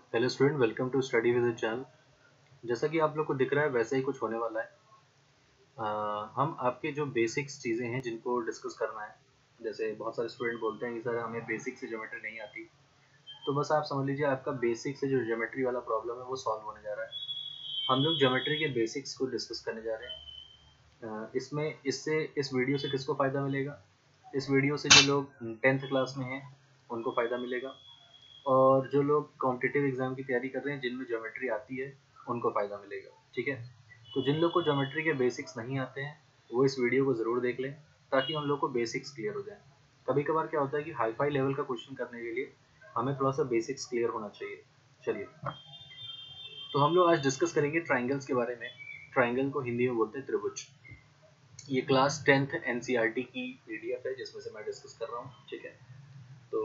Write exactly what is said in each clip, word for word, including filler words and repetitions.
Hello student, welcome to study with channel. जैसा कि आप लोग को दिख रहा है वैसा ही कुछ होने वाला है। आ, हम आपके जो बेसिक्स चीज़ें हैं जिनको डिस्कस करना है। जैसे बहुत सारे स्टूडेंट बोलते हैं कि सर हमें बेसिक से ज्योमेट्री नहीं आती, तो बस आप समझ लीजिए आपका बेसिक से जो ज्योमेट्री वाला प्रॉब्लम है वो सॉल्व होने जा रहा है। हम लोग ज्योमेट्री के बेसिक्स को डिस्कस करने जा रहे हैं। आ, इसमें इससे इस वीडियो से किसको फ़ायदा मिलेगा? इस वीडियो से जो लोग टेंथ क्लास में हैं उनको फ़ायदा मिलेगा, और जो लोग कॉम्पिटिटिव एग्जाम की तैयारी कर रहे हैं जिनमें ज्योमेट्री आती है उनको फ़ायदा मिलेगा। ठीक है, तो जिन लोग को ज्योमेट्री के बेसिक्स नहीं आते हैं वो इस वीडियो को ज़रूर देख लें ताकि उन लोग को बेसिक्स क्लियर हो जाए। कभी कभार क्या होता है कि हाई फाई लेवल का क्वेश्चन करने के लिए हमें थोड़ा सा बेसिक्स क्लियर होना चाहिए। चलिए, तो हम लोग आज डिस्कस करेंगे ट्राइंगल्स के बारे में। ट्राइंगल को हिंदी में बोलते हैं त्रिभुज। ये क्लास टेंथ एनसीईआरटी की पीडीएफ है जिसमें से मैं डिस्कस कर रहा हूँ। ठीक है, तो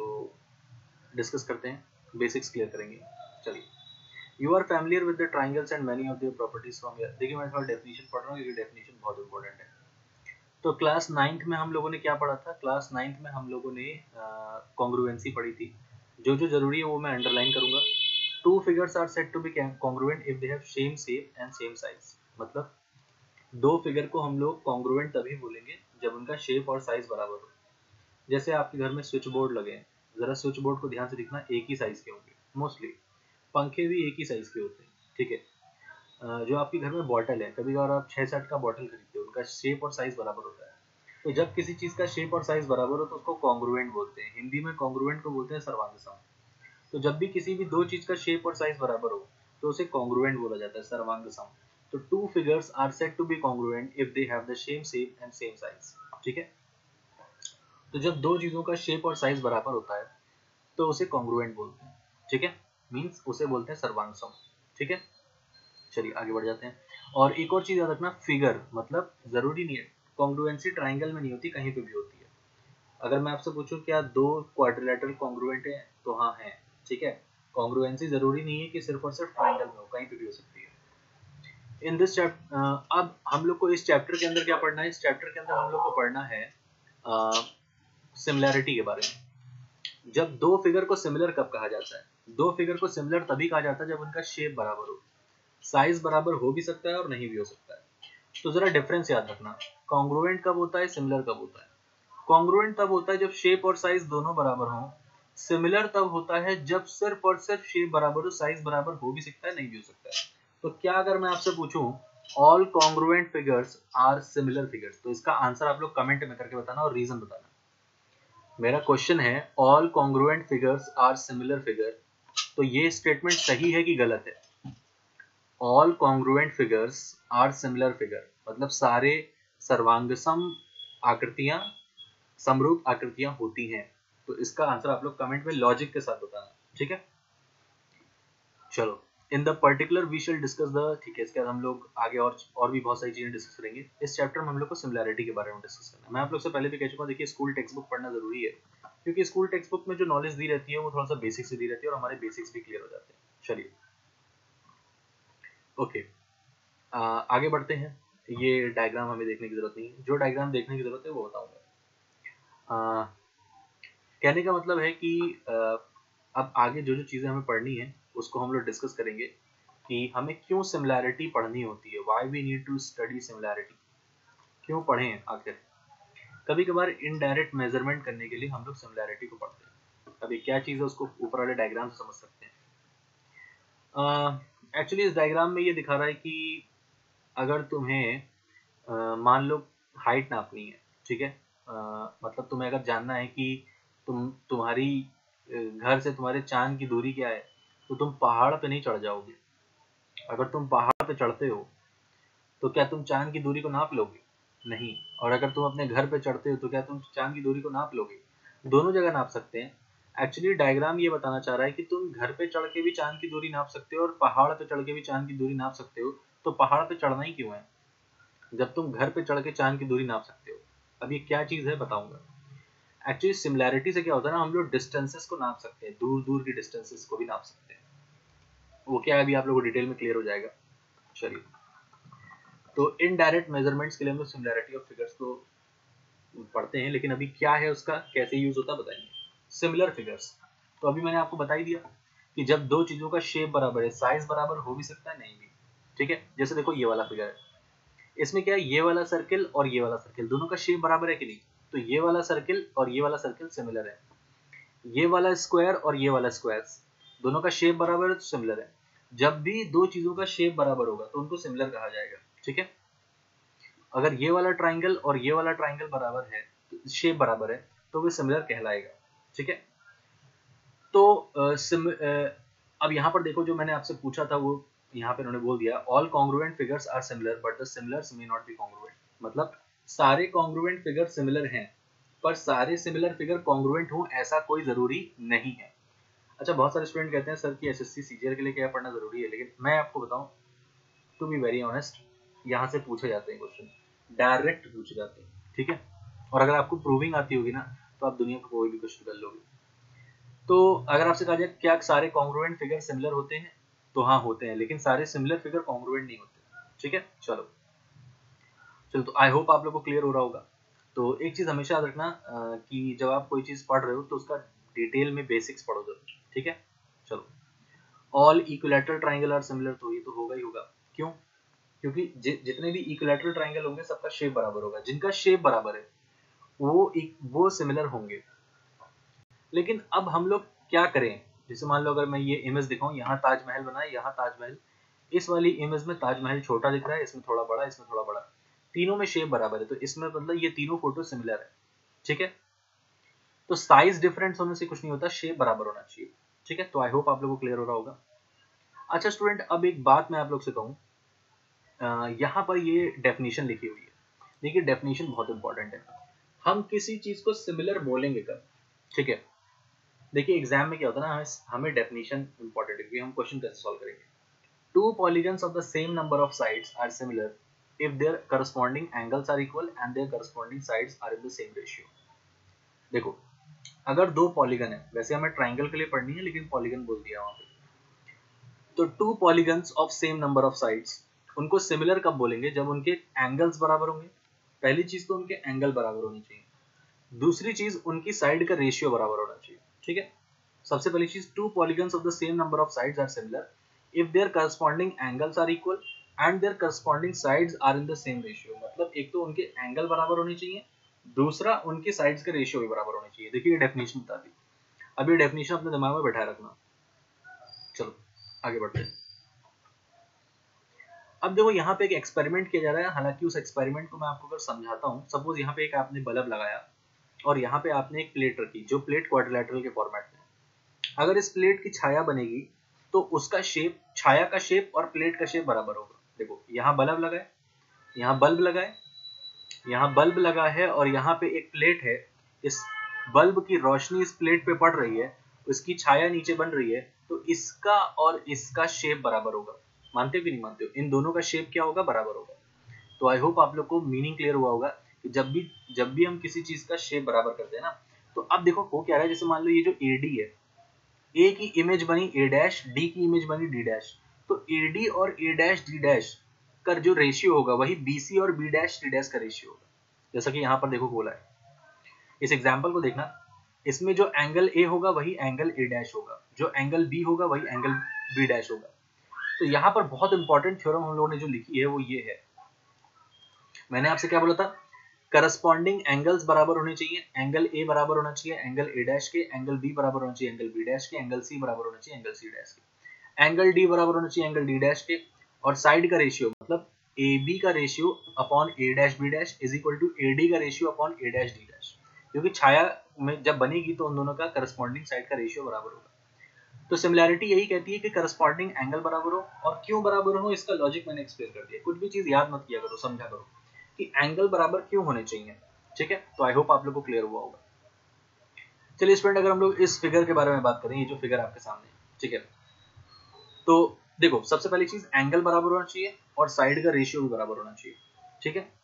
डिस्कस करते हैं, बेसिक्स क्लियर करेंगे। चलिए, you are familiar with the triangles and many of their properties from here. देखिए, मैं थोड़ा डेफिनेशन पढ़ रहा हूँ क्योंकि डेफिनेशन बहुत इंपॉर्टेंट है। तो क्लास नाइन्थ में हम लोगों ने क्या पढ़ा था? क्लास नाइन्थ में हम लोगों ने कॉन्ग्रुएंसी पढ़ी थी। जो जो जरूरी है वो मैं अंडरलाइन करूंगा। Two figures are said to be congruent if they have same shape and same size. मतलब दो फिगर को हम लोग कॉन्ग्रुएंट तभी बोलेंगे जब उनका शेप और साइज बराबर हो। जैसे आपके घर में स्विच बोर्ड लगे हैं, जरा स्विच बोर्ड को ध्यान से देखना, एक ही साइज के होंगे मोस्टली। पंखे भी एक ही साइज के होते हैं। ठीक है, जो आपके घर में बॉटल है, कभी और आप छह सात का बॉटल खरीदते हो, उनका शेप और साइज बराबर होता है। तो जब किसी चीज का शेप और साइज बराबर हो तो उसको कॉन्ग्रुएंट बोलते हैं। हिंदी में कॉन्ग्रुएंट को बोलते हैं सर्वांग सम। तो जब भी किसी भी दो चीज का शेप और साइज बराबर हो तो उसे कॉन्ग्रुएंट बोला जाता है, सर्वांग सम। तो two figures are said to be congruent if they have the same shape and same size. ठीक है, तो जब दो चीजों का शेप और साइज बराबर होता है तो उसे कॉन्ग्रुएंट बोलते हैं। ठीक है, मीन्स उसे बोलते हैं सर्वांग सम। ठीक है, चलिए आगे बढ़ जाते हैं। और एक और चीज याद रखना, फिगर मतलब जरूरी नहीं है, कॉन्ग्रुएंसी ट्राइंगल में नहीं होती, कहीं पे भी होती है। अगर मैं आपसे पूछूं क्या दो क्वाड्रिलेटरल कॉन्ग्रुएंट है, तो हाँ है। ठीक है, कॉन्ग्रुएंसी जरूरी नहीं है कि सिर्फ और सिर्फ ट्राइंगल में हो, कहीं पे भी हो सकती है। इन दिस चैप्टर अब हम लोग को इस चैप्टर के अंदर क्या पढ़ना है? इस चैप्टर के अंदर हम लोग को पढ़ना है सिमिलैरिटी के बारे में। जब दो फिगर को सिमिलर कब कहा जाता है? दो फिगर को सिमिलर तभी कहा जाता है जब उनका शेप बराबर हो। साइज बराबर हो भी सकता है और नहीं भी हो सकता है। तो जरा डिफरेंस याद रखना, कॉन्ग्रुएंट कब होता है, सिमिलर कब होता है। कॉन्ग्रुएंट तब होता है जब शेप और साइज दोनों बराबर हो। सिमिलर तब होता है जब सिर्फ और सिर्फ शेप बराबर हो, साइज बराबर हो भी सकता है, नहीं भी हो सकता है। तो क्या अगर मैं आपसे पूछूं all congruent figures are similar figures, तो इसका आंसर आप लोग कमेंट में करके बताना और रीजन बताना। मेरा क्वेश्चन है all congruent figures are similar figure, तो ये स्टेटमेंट सही है कि गलत है? All congruent figures are similar figure मतलब सारे सर्वांगसम आकृतियां समरूप आकृतियां होती हैं। तो इसका आंसर आप लोग कमेंट में लॉजिक के साथ बताना। ठीक है, चलो, in the particular we shall discuss the. ठीक है, इसके बाद हम लोग आगे और और भी बहुत सारी चीजें डिस्कस करेंगे। इस चैप्टर में हम लोग को सिमिलैरिटी के बारे में डिस्कस करना है। मैं आप लोग से पहले भी कह चुका हूं, देखिए स्कूल टेक्स्ट बुक पढ़ना जरूरी है क्योंकि स्कूल टेक्स्ट बुक में जो नॉलेज दी रहती है वो थोड़ा सा बेसिक से दी रहती है और हमारे बेसिक्स भी क्लियर हो जाते हैं। चलिए, ओके, आगे बढ़ते हैं। ये डायग्राम हमें देखने की जरूरत नहीं है, जो डायग्राम देखने की जरूरत है वो बताऊंगा। कहने का मतलब है कि आ, अब आगे जो जो चीज़ें हमें पढ़नी है उसको हम लोग डिस्कस करेंगे कि हमें क्यों सिमिलैरिटी पढ़नी होती है, why we need to study similarity, क्यों पढ़ें आखिर। कभी कभार इनडायरेक्ट मेजरमेंट करने के लिए हम लोग सिमिलैरिटी को पढ़ते हैं। अभी क्या चीज़ है उसको ऊपर वाले डायग्राम से समझ सकते हैं। एक्चुअली इस डायग्राम में ये दिखा रहा है कि अगर तुम्हें uh, मान लो हाइट नापनी है। ठीक है, uh, मतलब तुम्हें अगर जानना है कि तुम तुम्हारी घर से तुम्हारे चांद की दूरी क्या है, तो तुम पहाड़ पे नहीं चढ़ जाओगे। अगर तुम पहाड़ पे चढ़ते हो तो क्या तुम चांद की दूरी को नाप लोगे? नहीं। और अगर तुम अपने घर पे चढ़ते हो तो क्या तुम चांद की दूरी को नाप लोगे? दोनों जगह नाप सकते हैं। एक्चुअली डायग्राम ये बताना चाह रहा है कि तुम घर पे चढ़ के भी चांद की दूरी नाप सकते हो और पहाड़ पे चढ़ के भी चांद की दूरी नाप सकते हो। तो पहाड़ पे चढ़ना ही क्यों है जब तुम घर पे चढ़ के चांद की दूरी नाप सकते हो? अब ये क्या चीज है बताऊंगा। एक्चुअली सिमिलैरिटी से क्या होता है ना, हम लोग डिस्टेंसेस को नाप सकते हैं, दूर दूर की डिस्टेंसेस को भी नाप सकते हैं। वो क्या है अभी आप लोगों को डिटेल में क्लियर हो जाएगा। चलिए, तो इनडायरेक्ट मेजरमेंट्स के लिए हम लोग सिमिलैरिटी ऑफ फिगर्स को पढ़ते हैं, लेकिन अभी क्या है उसका कैसे यूज होता है बताएंगे। सिमिलर फिगर्स, तो अभी मैंने आपको बता ही दिया कि जब दो चीजों का शेप बराबर है, साइज बराबर हो भी सकता है, नहीं भी। ठीक है, जैसे देखो ये वाला फिगर है, इसमें क्या है, ये वाला सर्किल और ये वाला सर्किल दोनों का शेप बराबर है कि नहीं, तो ये वाला सर्किल और ये वाला सर्किल सिमिलर है। ये वाला स्क्वायर और ये वाला स्क्वायर दोनों का शेप बराबर है तो सिमिलर है। जब भी दो चीजों का शेप बराबर होगा तो उनको सिमिलर कहा जाएगा। ठीक है, अगर ये वाला ट्राइंगल और ये वाला ट्राइंगल बराबर है, शेप बराबर है, तो वो सिमिलर कहलाएगा। ठीक है, तो आ, सिम, आ, अब यहाँ पर देखो, जो मैंने आपसे पूछा था वो यहाँ पे उन्होंने बोल दिया, all congruent figures are similar but the similars may not be congruent. मतलब सारे कॉन्ग्रुएंट फिगर सिमिलर हैं, पर सारे सिमिलर फिगर कॉन्ग्रुएंट हो ऐसा कोई जरूरी नहीं है। अच्छा, बहुत सारे स्टूडेंट कहते हैं सर कि एसएससी सीजीएल के लिए क्या पढ़ना जरूरी है, लेकिन मैं आपको बताऊं, टू बी वेरी ऑनेस्ट, यहाँ से पूछे जाते हैं क्वेश्चन, डायरेक्ट पूछे जाते हैं। ठीक है, और अगर आपको प्रूविंग आती होगी ना, तो आप दुनिया का कोई भी क्वेश्चन कर लोगे। तो अगर आपसे कहा जाए क्या सारे कॉन्ग्रुएंट फिगर सिमिलर होते हैं, तो हाँ होते हैं, लेकिन सारे सिमिलर फिगर कॉन्ग्रुएंट नहीं होते। ठीक है, चलो चलो तो आई होप आप लोग को क्लियर हो रहा होगा। तो एक चीज हमेशा याद रखना कि जब आप कोई चीज पढ़ रहे हो तो उसका डिटेल में बेसिक्स पढ़ो जरूर। ठीक है, चलो, all equilateral triangle are similar, तो ये तो होगा ही होगा। क्यों? क्योंकि जि, जितने भी इक्विलैटरल ट्राइंगल होंगे सबका शेप बराबर होगा, जिनका शेप बराबर है वो एक वो सिमिलर होंगे। लेकिन अब हम लोग क्या करें, जैसे मान लो अगर मैं ये इमेज दिखाऊं, यहाँ ताजमहल बना है, यहाँ ताजमहल, इस वाली इमेज में ताजमहल छोटा दिख रहा है, इसमें थोड़ा बड़ा, इसमें थोड़ा बड़ा, तीनों में शेप बराबर है, तो इसमें मतलब ये तीनों फोटो सिमिलर है। ठीक है, तो साइज डिफरेंस होने से कुछ नहीं होता, शेप बराबर होना चाहिए। ठीक है, तो आई होप आप लोगों को क्लियर हो रहा होगा। अच्छा स्टूडेंट, अब एक बात मैं आप लोग से कहूँ, यहाँ पर ये डेफिनेशन लिखी हुई है, देखिए डेफिनेशन बहुत इंपॉर्टेंट है। हम किसी चीज को सिमिलर बोलेंगे कब? ठीक है, देखिए एग्जाम में क्या होता है ना, हमें हमें डेफिनेशन इंपॉर्टेंट है कि हम क्वेश्चन कैसे सॉल्व करेंगे। Two polygons of the same number of sides are similar if their corresponding angles are equal and their corresponding sides are in the same ratio. देखो, अगर दो पॉलीगन है, वैसे हमें ट्राइंगल के लिए पढ़नी है लेकिन पॉलीगन बोल दिया वहां पे, तो two polygons of same number of sides, उनको सिमिलर कब बोलेंगे? जब उनके एंगल्स बराबर होंगे। पहली चीज तो उनके एंगल बराबर होनी चाहिए, दूसरी चीज उनकी साइड का रेशियो बराबर होना चाहिए। ठीक है, सबसे पहली चीज, two polygons of the same number of sides are similar if their corresponding angles are equal and their corresponding sides are in the same ratio. मतलब एक तो उनके एंगल बराबर होने चाहिए, दूसरा उनके साइड्स के रेशियो भी बराबर होने चाहिए। देखिए ये डेफिनेशन बता दी, अब ये डेफिनेशन अपने दिमाग में बैठाए रखना। चलो आगे बढ़ते हैं। अब देखो यहाँ पे एक एक्सपेरिमेंट किया जा रहा है, हालांकि उस एक्सपेरिमेंट को मैं आपको अगर समझाता हूँ, सपोज यहाँ पे एक आपने बल्ब लगाया और यहाँ पे आपने एक प्लेट रखी, जो प्लेट क्वाड्रिलेटरल के फॉर्मेट में, अगर इस प्लेट की छाया बनेगी तो उसका शेप, छाया का शेप और प्लेट का शेप बराबर होगा। देखो यहाँ बल्ब लगा है, यहाँ बल्ब लगा है, यहाँ बल्ब लगा है और यहाँ पे एक प्लेट है, इस बल्ब की रोशनी इस प्लेट पे पड़ रही है, उसकी छाया नीचे बन रही है, तो इसका और इसका शेप बराबर होगा। मानते हो कि नहीं मानते हो? इन दोनों का शेप क्या होगा? बराबर होगा। तो आई होप आप लोग को मीनिंग क्लियर हुआ होगा कि जब भी जब भी हम किसी चीज का शेप बराबर करते हैं ना, तो अब देखो हो क्या रहा है, जैसे मान लो ये जो ए डी है, ए की इमेज बनी ए डैश, डी की इमेज बनी डी डैश, तो ए डी और ए डैश डी डैश का जो रेशियो होगा वही बी सी और बी डैश डी डैश का रेशियो होगा। जैसा कि यहाँ पर देखो बोला है, इस एग्जाम्पल को देखना, इसमें जो एंगल ए होगा वही एंगल ए डैश होगा, जो एंगल बी होगा वही एंगल बी डैश होगा। तो यहाँ पर बहुत इंपॉर्टेंट थ्योरम हम लोगों ने जो लिखी है वो ये है, मैंने आपसे क्या बोला था, करस्पॉन्डिंग एंगल्स बराबर होने चाहिए, एंगल ए बराबर होना चाहिए एंगल ए डैश के, एंगल बी बराबर होना चाहिए एंगल बी डैश के, एंगल सी बराबर होना चाहिए एंगल सी डैश के, एंगल डी बराबर होना चाहिए एंगल डी डैश के, और साइड का रेशियो मतलब ए बी का ratio upon A dash B dash is equal to A D का ratio upon A dash D dash, क्योंकि छाया में जब बनेगी तो उन दोनों का करस्पॉन्डिंग साइड का रेशियो बराबर होगा। तो सिमिलैरिटी यही कहती है कि करस्पॉन्डिंग एंगल बराबर हो, और क्यों बराबर हो इसका लॉजिक मैंने एक्सप्लेन कर दिया, कुछ भी चीज याद मत किया करो, समझा करो कि एंगल बराबर क्यों होने चाहिए। ठीक है, तो आई होप आप लोग को क्लियर हुआ होगा। चलिए स्टूडेंट, अगर हम लोग इस फिगर के बारे में बात करें, ये जो फिगर आपके सामने है, ठीक है, तो देखो सबसे पहली चीज एंगल बराबर होना चाहिए और साइड का रेशियो भी बराबर होना चाहिए। ठीक है,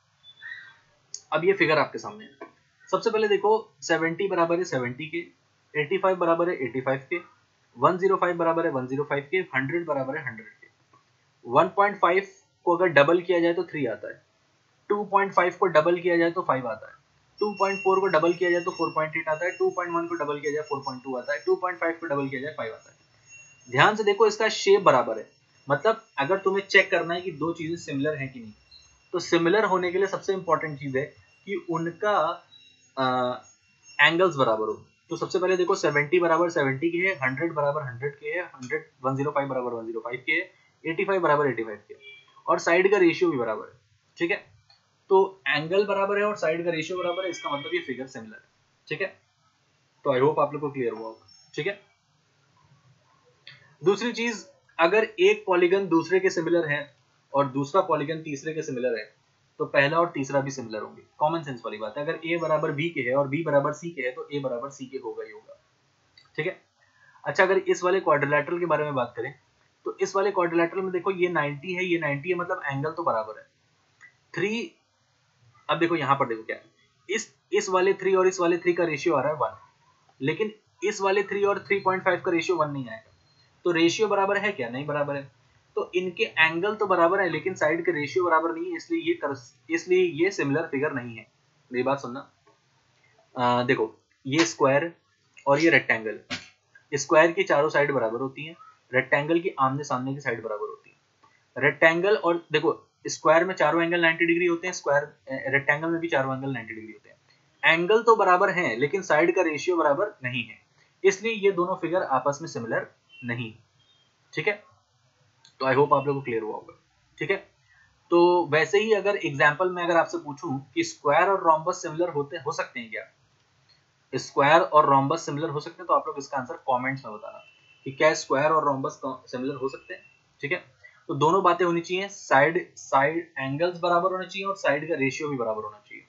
अब ये फिगर आपके सामने है, सबसे पहले देखो सेवेंटी बराबर है सेवेंटी के, एटी फाइव बराबर है एटी फाइव के, वन जीरो फाइव बराबर है वन जीरो फाइव के, हंड्रेड बराबर है हंड्रेड के। वन पॉइंट फाइव को अगर डबल किया जाए तो थ्री आता है, टू पॉइंट फाइव को डबल किया जाए तो फाइव आता है, टू पॉइंट फोर को डबल किया जाए तो फोर पॉइंट एट आता है, टू पॉइंट वन को डबल किया जाए फोर पॉइंट टू आता है, टू पॉइंट फाइव को डबल किया जाए फाइव आता है। ध्यान से देखो, इसका शेप बराबर है, मतलब अगर तुम्हें चेक करना है कि दो चीजें सिमिलर हैं कि नहीं, तो सिमिलर होने के लिए सबसे इंपॉर्टेंट चीज है कि उनका एंगल्स बराबर हो। तो सबसे पहले देखो सेवेंटी बराबर सेवेंटी के है, हंड्रेड बराबर हंड्रेड के है, हंड्रेड वन जीरो फाइव बराबर वन जीरो फाइव के है, एटी फाइव बराबर एटी फाइव के है, और साइड का रेशियो भी बराबर है। ठीक है, तो एंगल बराबर है और साइड का रेशियो बराबर है, इसका मतलब ये फिगर सिमिलर है। ठीक है, तो आई होप आप लोग को क्लियर हुआ होगा। ठीक है, दूसरी चीज, अगर एक पॉलीगन दूसरे के सिमिलर है और दूसरा पॉलीगन तीसरे के सिमिलर है, तो पहला और तीसरा भी सिमिलर होंगे। कॉमन सेंस वाली बात है, अगर a बराबर b के है और b बराबर c के है, तो a बराबर c के होगा ही होगा। ठीक है, अच्छा अगर इस वाले क्वाड्रिलेटरल के बारे में बात करें, तो इस वाले क्वाड्रिलेटरल में देखो ये नाइंटी है, ये नाइंटी है, मतलब एंगल तो बराबर है। थ्री, अब देखो यहां पर देखो क्या है, इस इस वाले थ्री और इस वाले थ्री का रेशियो आ रहा है वन, लेकिन इस वाले थ्री और थ्री पॉइंट फाइव का रेशियो वन नहीं आएगा। तो रेशियो बराबर है क्या? नहीं बराबर है। तो इनके एंगल तो बराबर है, लेकिन साइड के रेशियो बराबर नहीं है, इसलिए ये कर, इसलिए ये सिमिलर फिगर नहीं है। मेरी बात सुनना, आ, देखो ये स्क्वायर और ये रेक्टेंगल, स्क्वायर की चारों साइड बराबर होती हैं, रेक्टेंगल की आमने सामने की साइड बराबर होती है। रेक्टेंगल और देखो स्क्वायर में चारों एंगल नाइंटी डिग्री होते हैं, स्क्वायर रेक्टेंगल में भी चारों एंगल नाइंटी डिग्री होते हैं। एंगल तो बराबर हैं, लेकिन साइड का रेशियो बराबर नहीं है, इसलिए ये दोनों फिगर आपस में सिमिलर नहीं। ठीक है, तो आई होप आप लोगों को क्लियर हुआ होगा। ठीक है, तो वैसे ही अगर एग्जांपल में अगर आपसे पूछूं कि स्क्वायर और रोम्बस सिमिलर होते हो सकते हैं क्या, स्क्वायर और रोम्बस सिमिलर हो सकते हैं, तो आप लोग इसका आंसर कमेंट्स में बताना कि क्या स्क्वायर और रोम्बस सिमिलर हो सकते हैं। ठीक है, तो दोनों बातें होनी चाहिए, साइड साइड एंगल्स बराबर होने चाहिए और साइड का रेशियो भी बराबर होना चाहिए।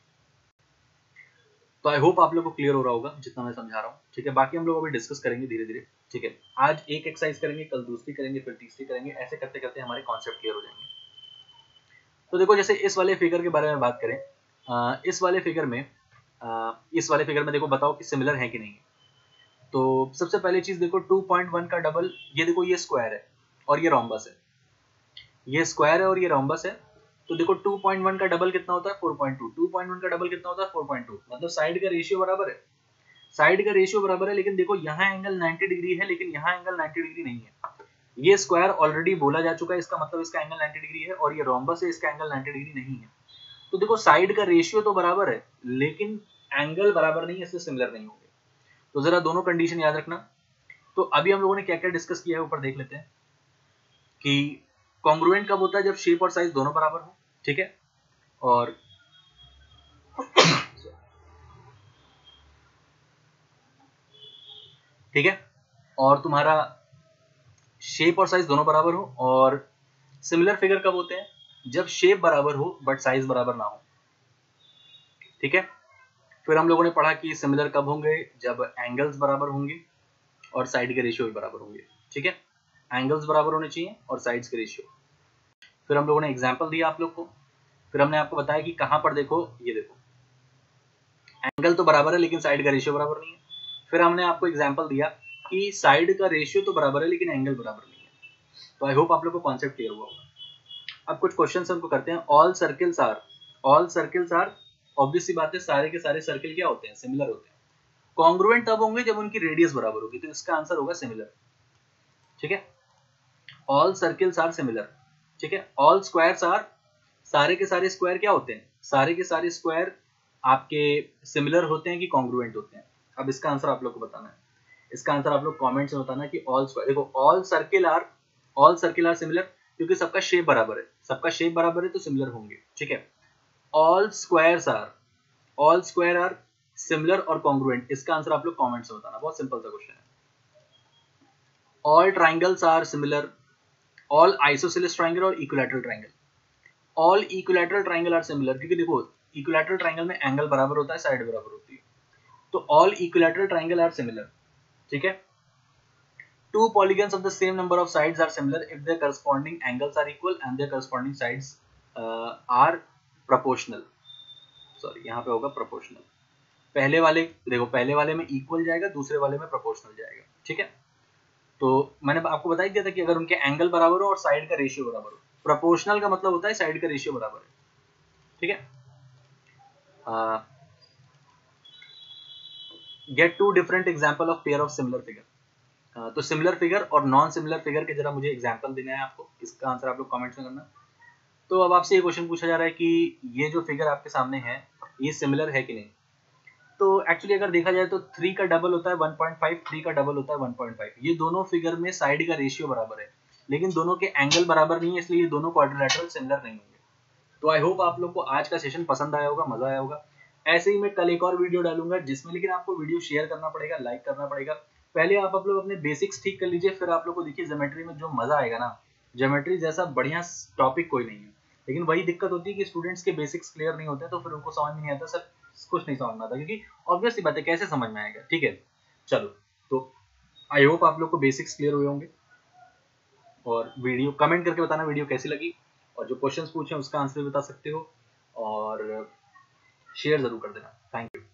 तो आई होप आप लोग को क्लियर हो रहा होगा जितना मैं समझा रहा हूँ। ठीक है, बाकी हम लोग अभी डिस्कस करेंगे धीरे धीरे। ठीक है, आज एक एक्सरसाइज करेंगे, कल दूसरी करेंगे, फिर तीसरी करेंगे, ऐसे करते करते हमारे कॉन्सेप्ट क्लियर हो जाएंगे। तो देखो जैसे इस वाले फिगर के बारे में बात करें, आ, इस वाले फिगर में आ, इस वाले फिगर में देखो बताओ कि सिमिलर है कि नहीं है। तो सबसे पहले चीज देखो टू पॉइंट वन का डबल, ये देखो ये स्क्वायर है और ये रोम्बस है, ये स्क्वायर है और ये रोम्बस है। तो देखो टू पॉइंट वन का डबल कितना होता है? Four point two. Two point one का डबल कितना होता है? Four point two. मतलब साइड का रेशियो बराबर है, साइड का रेशियो बराबर है, लेकिन देखो यहाँ एंगल नाइंटी डिग्री है, लेकिन यहाँ एंगल नाइंटी डिग्री नहीं है। ये स्क्वायर ऑलरेडी बोला जा चुका है, इसका मतलब इसका एंगल नाइंटी डिग्री है, और ये रोम्बस है, इसका एंगल नाइंटी डिग्री नहीं है। तो देखो साइड का रेशियो तो बराबर है, लेकिन एंगल बराबर नहीं है, इसलिए सिमिलर नहीं होंगे। तो जरा दोनों कंडीशन याद रखना। तो अभी हम लोगों ने क्या क्या डिस्कस किया है ऊपर देख लेते हैं कि कॉन्ग्रुएंट कब होता है? जब शेप और साइज दोनों बराबर हो। ठीक है, और ठीक है, और तुम्हारा शेप और साइज दोनों बराबर हो। और सिमिलर फिगर कब होते हैं? जब शेप बराबर हो बट साइज बराबर ना हो। ठीक है, फिर हम लोगों ने पढ़ा कि सिमिलर कब होंगे? जब एंगल्स बराबर होंगे और साइड के रेशियो भी बराबर होंगे। ठीक है, एंगल्स बराबर होने चाहिए और साइड्स के रेशियो। फिर हम लोगों ने एग्जांपल दिया आप लोग को, फिर हमने आपको बताया कि कहां पर देखो, ये देखो एंगल तो बराबर है लेकिन साइड का रेशियो बराबर नहीं है। फिर हमने आपको एग्जांपल दिया कि साइड का रेशियो तो बराबर है लेकिन एंगल बराबर नहीं है। तो आई होप आप लोग को कॉन्सेप्ट क्लियर हुआ होगा। अब कुछ क्वेश्चन उनको करते हैं। All circles are, all circles are, obvious सी बात है सारे के सारे सर्किल क्या होते हैं? सिमिलर होते हैं। कॉन्ग्रुएंट तब होंगे जब उनकी रेडियस बराबर होगी, तो इसका आंसर होगा सिमिलर। ठीक है, ऑल सर्किल्स आर सिमिलर। ठीक है, ऑल स्क्वायर्स आर, सारे के सारे स्क्वायर क्या होते हैं? सारे के सारे स्क्वायर आपके सिमिलर होते हैं कि कॉन्ग्रुएंट होते हैं? अब इसका आंसर आप लोग को बताना है। इसका आंसर आप लोग कमेंट्स में बताना कि ऑल स्क्वायर, देखो all circle are, all circle are similar, क्योंकि सबका शेप बराबर है, सबका शेप बराबर है तो सिमिलर होंगे। ठीक है, all squares are, all square are similar और कॉन्ग्रुएंट, इसका आंसर आप लोग कमेंट्स में बताना। बहुत सिंपल सा क्वेश्चन है। All triangles are similar, all isosceles triangle और equilateral triangle, all equilateral triangle are similar, क्योंकि देखो इक्विलैटरल ट्राइंगल में एंगल बराबर होता है, साइड बराबर होती है, तो all equilateral triangle are similar. ठीक है, two polygons of the same number of sides are similar if their corresponding angles are equal and their corresponding sides uh, are proportional. Sorry, यहाँ पे होगा proportional। पहले वाले देखो, पहले वाले में equal जाएगा, दूसरे वाले में proportional जाएगा। ठीक है, तो मैंने आपको बता ही दिया था कि अगर उनके एंगल बराबर हो और साइड का रेशियो बराबर हो, प्रोपोर्शनल का मतलब होता है साइड का रेशियो बराबर है। ठीक है, get two different example of pair of similar figure. तो सिमिलर फिगर और नॉन सिमिलर फिगर के जरा मुझे एग्जाम्पल देना है आपको, इसका आंसर आप लोग कॉमेंट्स में करना। तो अब आपसे ये क्वेश्चन पूछा जा रहा है कि ये जो फिगर आपके सामने है ये सिमिलर है कि नहीं। तो एक्चुअली अगर देखा जाए तो थ्री का डबल होता है वन पॉइंट फाइव, थ्री का डबल होता है वन पॉइंट फाइव। ये दोनों फिगर में साइड का रेशियो बराबर है, लेकिन दोनों के एंगल बराबर नहीं है, इसलिए ये दोनों क्वाड्रिलेटरल सिमिलर नहीं होंगे। तो आई होप आप लोग को आज का सेशन पसंद आया होगा, मजा आया होगा। ऐसे ही मैं कल एक और वीडियो डालूंगा जिसमें, लेकिन आपको वीडियो शेयर करना पड़ेगा, लाइक करना पड़ेगा। पहले आप आप लोग अपने बेसिक्स ठीक कर लीजिए, फिर आप लोग को देखिए ज्योमेट्री में जो मजा आएगा ना, ज्योमेट्री जैसा बढ़िया टॉपिक कोई नहीं है। लेकिन वही दिक्कत होती है कि स्टूडेंट्स के बेसिक्स क्लियर नहीं होते, तो फिर उनको समझ में नहीं आता, सर कुछ नहीं समझ में आता, क्योंकि ऑब्वियस सी बात है कैसे समझ में आएगा। ठीक है, चलो, तो आई होप आप लोग को बेसिक्स क्लियर हुए होंगे। और वीडियो कमेंट करके बताना वीडियो कैसी लगी, और जो क्वेश्चंस पूछे उसका आंसर भी बता सकते हो, और शेयर जरूर कर देना। Thank you.